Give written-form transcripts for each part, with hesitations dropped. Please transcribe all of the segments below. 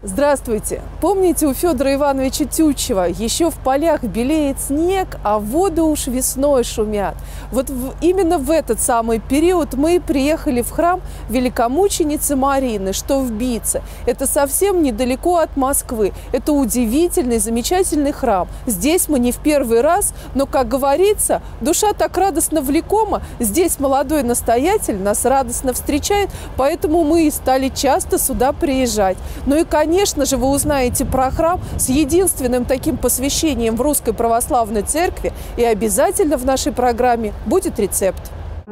Здравствуйте! Помните, у Федора Ивановича Тютчева еще в полях белеет снег, а воды уж весной шумят. Вот именно в этот самый период мы приехали в храм великомученицы Марины, что в Битце. Это совсем недалеко от Москвы. Это удивительный, замечательный храм. Здесь мы не в первый раз, но, как говорится, душа так радостно влекома. Здесь молодой настоятель нас радостно встречает, поэтому мы и стали часто сюда приезжать. Ну и, конечно же, вы узнаете про храм с единственным таким посвящением в Русской Православной Церкви, и обязательно в нашей программе будет рецепт.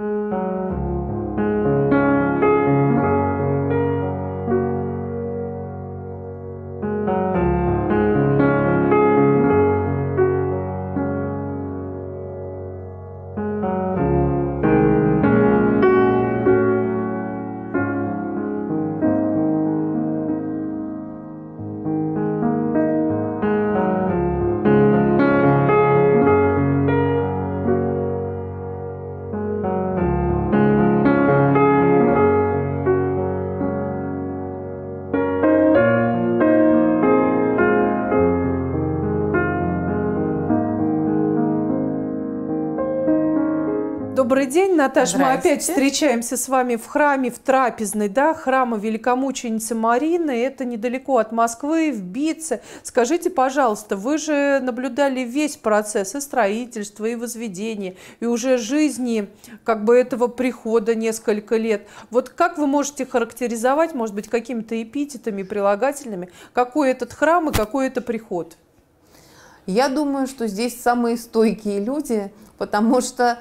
Добрый день, Наташа. Мы опять встречаемся с вами в храме, в трапезной, да, храма великомученицы Марины. Это недалеко от Москвы, в Битце. Скажите, пожалуйста, вы же наблюдали весь процесс и строительства, и возведения, и уже жизни как бы этого прихода несколько лет. Вот как вы можете характеризовать, может быть, какими-то эпитетами, прилагательными, какой этот храм и какой это приход? Я думаю, что здесь самые стойкие люди, потому что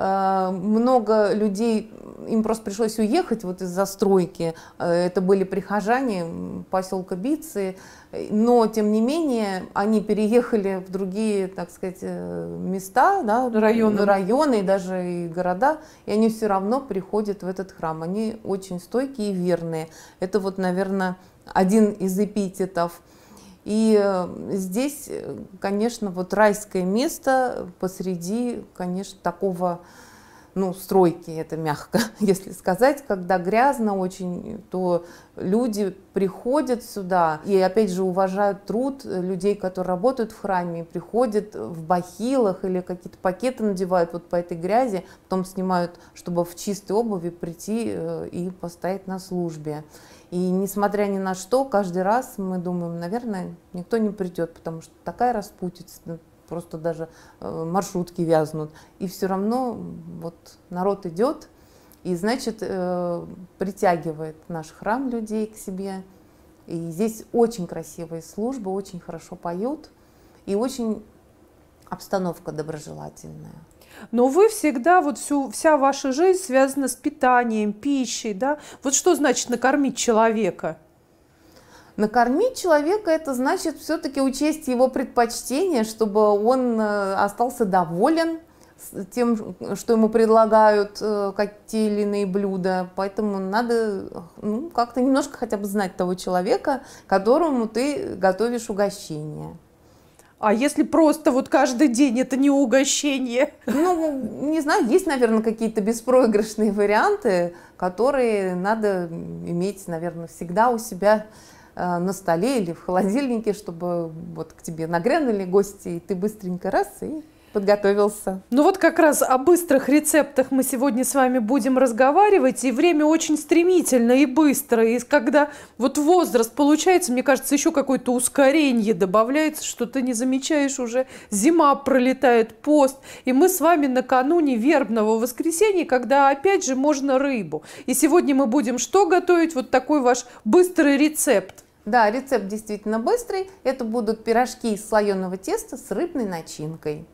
много людей, им просто пришлось уехать вот из-за стройки. Это были прихожане поселка Битцы, но тем не менее они переехали в другие, так сказать, места, да, районы и даже и города, и они все равно приходят в этот храм. Они очень стойкие и верные. Это вот, наверное, один из эпитетов. И здесь, конечно, вот райское место посреди, конечно, такого, ну, стройки, это мягко, если сказать, когда грязно очень, то люди приходят сюда и, опять же, уважают труд людей, которые работают в храме, приходят в бахилах или какие-то пакеты надевают вот по этой грязи, потом снимают, чтобы в чистой обуви прийти и постоять на службе. И несмотря ни на что, каждый раз мы думаем, наверное, никто не придет, потому что такая распутица, просто даже маршрутки вязнут. И все равно вот народ идет, и, значит, притягивает наш храм людей к себе. И здесь очень красивые службы, очень хорошо поют, и очень обстановка доброжелательная. Но вы всегда, вот вся ваша жизнь связана с питанием, пищей, да? Вот что значит накормить человека? Накормить человека – это значит все-таки учесть его предпочтения, чтобы он остался доволен тем, что ему предлагают те или иные блюда. Поэтому надо как-то немножко хотя бы знать того человека, которому ты готовишь угощение. А если просто вот каждый день это не угощение? Ну, не знаю, есть, наверное, какие-то беспроигрышные варианты, которые надо иметь, наверное, всегда у себя на столе или в холодильнике, чтобы вот к тебе нагрянули гости, и ты быстренько раз и подготовился. Ну вот как раз о быстрых рецептах мы сегодня с вами будем разговаривать, и время очень стремительно и быстро, и когда вот возраст получается, мне кажется, еще какое-то ускорение добавляется, что ты не замечаешь, уже зима пролетает, пост, и мы с вами накануне вербного воскресенья, когда опять же можно рыбу. И сегодня мы будем что готовить? Вот такой ваш быстрый рецепт. Да, рецепт действительно быстрый. Это будут пирожки из слоеного теста с рыбной начинкой.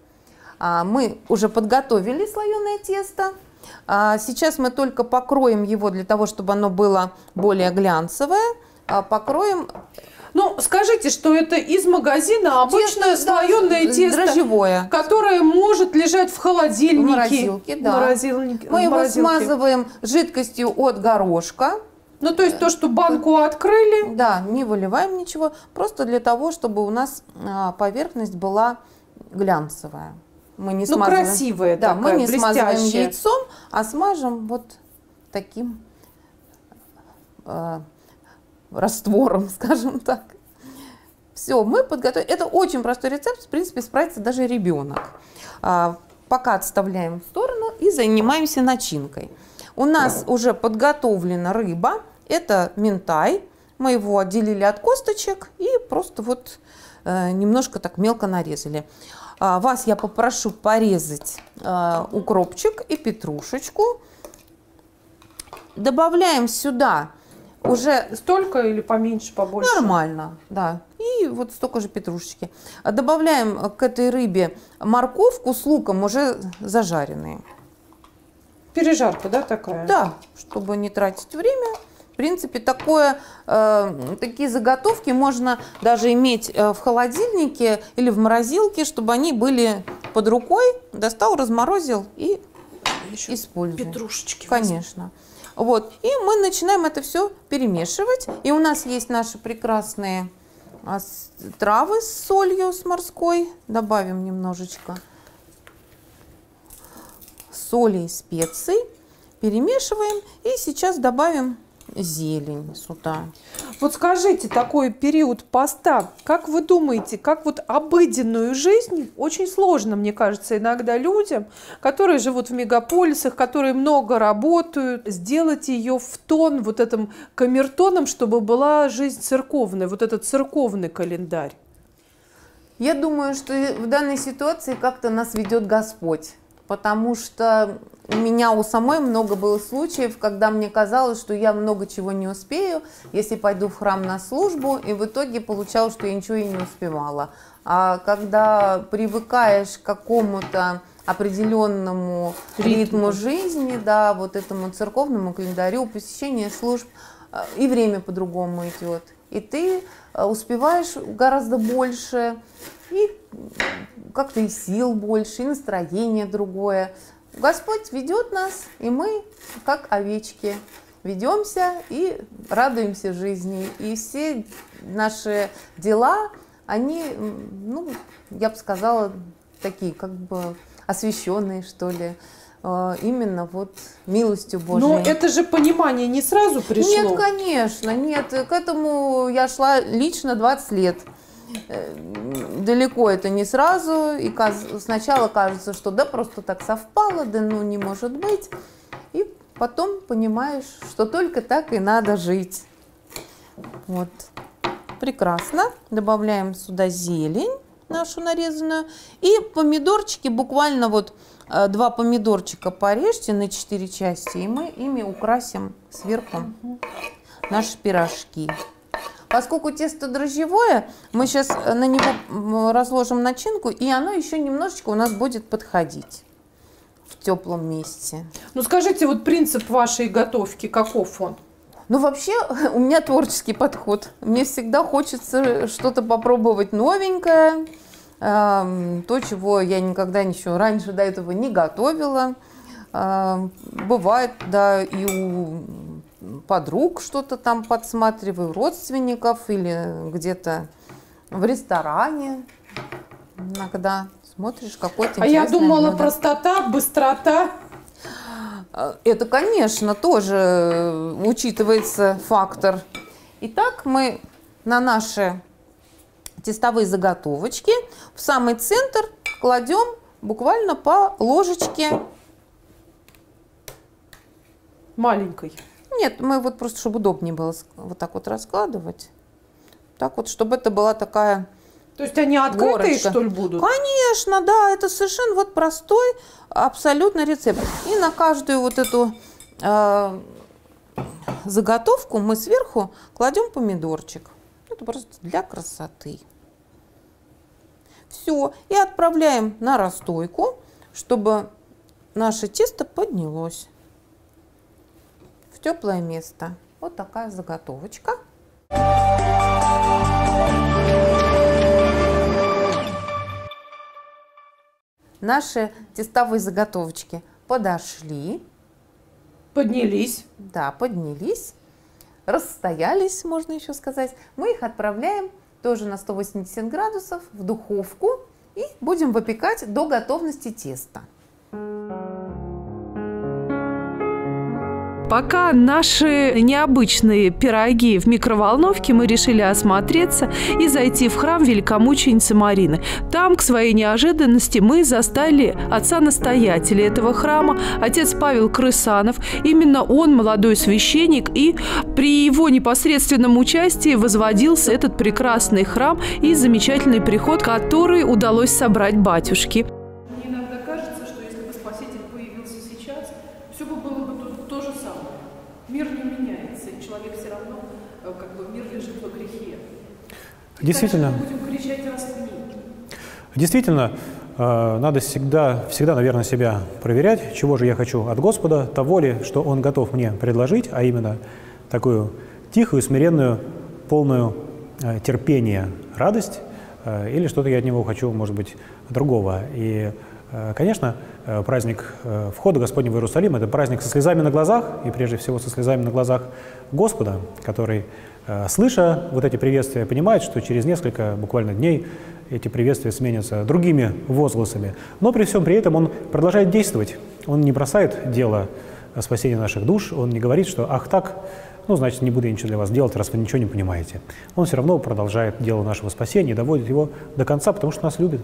Мы уже подготовили слоеное тесто. Сейчас мы только покроем его для того, чтобы оно было более глянцевое. Покроем. Ну, скажите, что это из магазина обычное слоеное тесто, дрожжевое, которое может лежать в холодильнике. В морозилке, да. Мы его смазываем жидкостью от горошка. Ну, то есть то, что банку открыли. Да, не выливаем ничего, просто для того, чтобы у нас поверхность была глянцевая. Мы не смазываем, красивая, да, такая, мы не блестящая. смазываем яйцом, а смажем вот таким раствором, скажем так. Все, мы подготовили. Это очень простой рецепт, в принципе, справится даже ребенок. Пока отставляем в сторону и занимаемся начинкой. У нас уже подготовлена рыба, это минтай. Мы его отделили от косточек и просто вот немножко так мелко нарезали. Вас я попрошу порезать укропчик и петрушечку. Добавляем сюда уже... Столько или поменьше, побольше? Нормально, да. И вот столько же петрушечки. Добавляем к этой рыбе морковку с луком, уже зажаренные. Пережарка, да, такая? Да, чтобы не тратить время. В принципе, такие заготовки можно даже иметь в холодильнике или в морозилке, чтобы они были под рукой. Достал, разморозил и используем. Петрушечки. Конечно. Вот. И мы начинаем это все перемешивать. И у нас есть наши прекрасные травы с солью, с морской. Добавим немножечко соли и специй. Перемешиваем. И сейчас добавим зелень сюда. Вот скажите, такой период поста, как вы думаете, как вот обыденную жизнь, очень сложно, мне кажется, иногда людям, которые живут в мегаполисах, которые много работают, сделать ее в тон вот этим камертоном, чтобы была жизнь церковная, вот этот церковный календарь? Я думаю, что в данной ситуации как-то нас ведет Господь. Потому что у меня у самой много было случаев, когда мне казалось, что я много чего не успею, если пойду в храм на службу, и в итоге получалось, что я ничего и не успевала. А когда привыкаешь к какому-то определенному ритму жизни, да, вот этому церковному календарю, посещение служб, и время по-другому идет. И ты успеваешь гораздо больше, и как-то и сил больше, и настроение другое. Господь ведет нас, и мы, как овечки, ведемся и радуемся жизни. И все наши дела, они, ну, я бы сказала, такие, как бы освященные, что ли, именно вот милостью Божией. Но это же понимание не сразу пришло? Нет, конечно, нет. К этому я шла лично 20 лет. Далеко это не сразу, и сначала кажется, что да, просто так совпало, да ну не может быть, и потом понимаешь, что только так и надо жить. Вот, прекрасно. Добавляем сюда зелень нашу нарезанную, и помидорчики, буквально вот 2 помидорчика порежьте на 4 части, и мы ими украсим сверху наши пирожки. Поскольку тесто дрожжевое, мы сейчас на него разложим начинку, и оно еще немножечко у нас будет подходить в теплом месте. Ну скажите, вот принцип вашей готовки, каков он? Ну вообще у меня творческий подход. Мне всегда хочется что-то попробовать новенькое, то, чего я никогда ничего раньше до этого не готовила. Бывает, да, и у подруг что-то там подсматриваю, родственников или где-то в ресторане. Иногда смотришь какой-то интересный. А я думала, блюдо. Простота, быстрота. Это, конечно, тоже учитывается фактор. Итак, мы на наши тестовые заготовочки в самый центр кладем буквально по ложечке. Маленькой. Нет, мы вот просто, чтобы удобнее было вот так вот раскладывать. Так вот, чтобы это была такая... То есть они открытые, горочка. Что ли, будут? Конечно, да, это совершенно вот простой абсолютно рецепт. И на каждую вот эту заготовку мы сверху кладем помидорчик. Это просто для красоты. Все, и отправляем на расстойку, чтобы наше тесто поднялось в теплое место. Вот такая заготовочка. Наши тестовые заготовочки подошли. Поднялись. Да, поднялись. Расстоялись, можно еще сказать. Мы их отправляем тоже на 180 градусов в духовку и будем выпекать до готовности теста. Пока наши необычные пироги в микроволновке, мы решили осмотреться и зайти в храм великомученицы Марины. Там, к своей неожиданности, мы застали отца-настоятеля этого храма, отец Павел Крысанов. Именно он молодой священник, и при его непосредственном участии возводился этот прекрасный храм и замечательный приход, который удалось собрать батюшке. Мне иногда кажется, что если бы Спаситель появился сейчас, все бы было бы то же самое. Мир не меняется, и человек все равно, мир лежит во грехе. Действительно. Мы будем кричать распни. Действительно, надо всегда, наверное, себя проверять, чего же я хочу от Господа, того ли, что Он готов мне предложить, а именно такую тихую, смиренную, полную терпения радость, или что-то я от Него хочу, может быть, другого. И, конечно, праздник входа Господня в Иерусалим – это праздник со слезами на глазах, и прежде всего со слезами на глазах Господа, который, слыша вот эти приветствия, понимает, что через несколько буквально дней эти приветствия сменятся другими возгласами. Но при всем при этом Он продолжает действовать. Он не бросает дело спасения наших душ, Он не говорит, что «ах так, ну, значит, не буду я ничего для вас делать, раз вы ничего не понимаете». Он все равно продолжает дело нашего спасения и доводит его до конца, потому что нас любит.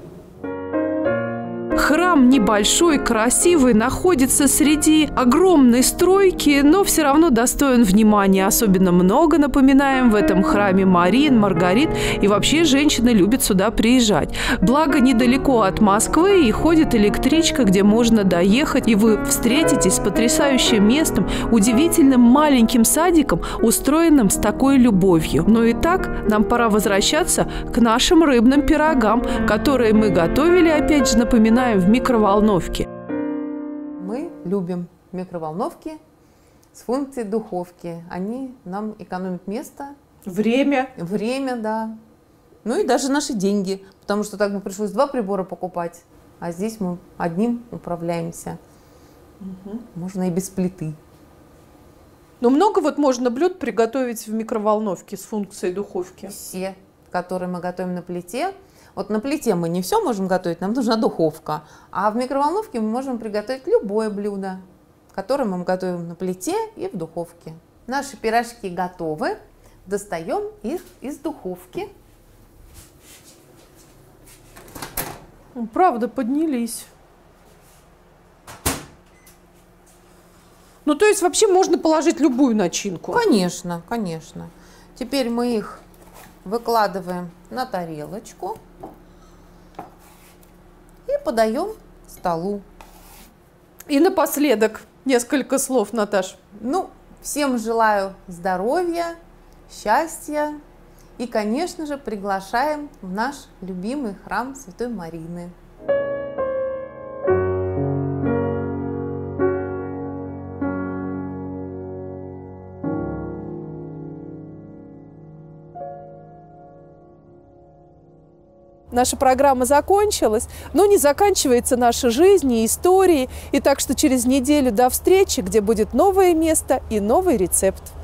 Храм небольшой, красивый, находится среди огромной стройки, но все равно достоин внимания. Особенно много напоминаем в этом храме Марин, Маргарит, и вообще женщины любят сюда приезжать. Благо, недалеко от Москвы и ходит электричка, где можно доехать, и вы встретитесь с потрясающим местом, удивительным маленьким садиком, устроенным с такой любовью. Но и так нам пора возвращаться к нашим рыбным пирогам, которые мы готовили, опять же, напоминаем, в микроволновке. Мы любим микроволновки с функцией духовки. Они нам экономят место. Время, да. Ну и даже наши деньги. Потому что так бы пришлось 2 прибора покупать. А здесь мы одним управляемся. Можно и без плиты. Но много можно блюд приготовить в микроволновке с функцией духовки? Все, которые мы готовим на плите. Вот на плите мы не все можем готовить, нам нужна духовка. А в микроволновке мы можем приготовить любое блюдо, которое мы готовим на плите и в духовке. Наши пирожки готовы. Достаем их из духовки. Правда, поднялись. Ну, то есть вообще можно положить любую начинку? Конечно, конечно. Теперь мы их выкладываем на тарелочку и подаем к столу. И напоследок несколько слов, Наташ. Ну, всем желаю здоровья, счастья и, конечно же, приглашаем в наш любимый храм Святой Марины. Наша программа закончилась, но не заканчивается наша жизнь и истории. И так что через неделю до встречи, где будет новое место и новый рецепт.